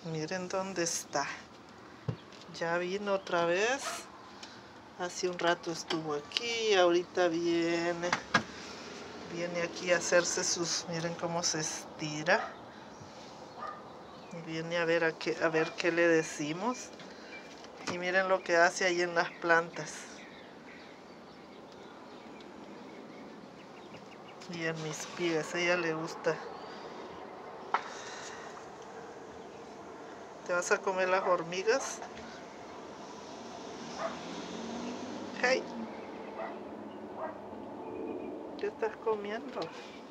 Miren dónde está. Ya vino otra vez. Hace un rato estuvo aquí, ahorita viene aquí a hacerse sus, miren cómo se estira. Y viene a ver qué le decimos. Y miren lo que hace ahí en las plantas. Y en mis pies, a ella le gusta. ¿Te vas a comer las hormigas? Hey, ¿qué estás comiendo?